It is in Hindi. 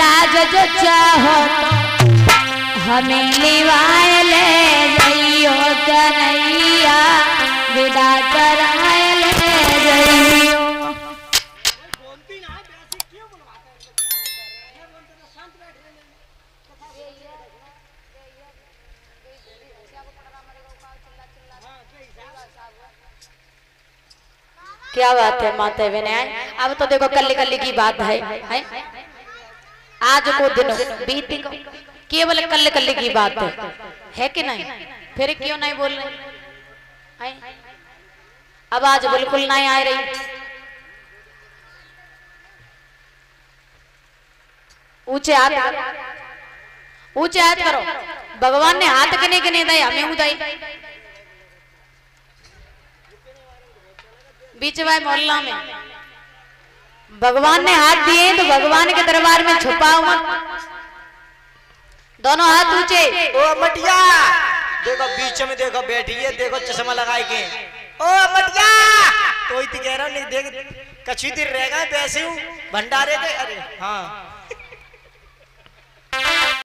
लाज जो चाहो तो हमें लिवाए ले जइयो कन्हैया विदा कराए ले जइयो। क्या बात है माता बहने। अब तो देखो कल्ली कल्ली की बात है? आज को दिन बीती को केवल कल्ले कल्ले की बात है कि नहीं? फिर क्यों नहीं बोल रहे? अब आज बिल्कुल नहीं आ रही। ऊंचे हाथ करो। भगवान ने हाथ किने किने दिए? हमें उदाई बीच वाले मोहल्ला में भगवान ने हाथ दिए तो भगवान के दरबार में छुपाओ मत। दोनों हाथ ऊंचे। ओ मटिया देखो बीच में देखो बैठी है, देखो चश्मा लगाए के। ओ मटिया तो कह रहा नहीं देख कछु देर रहेगा वैसे हूँ भंडारे के। अरे हाँ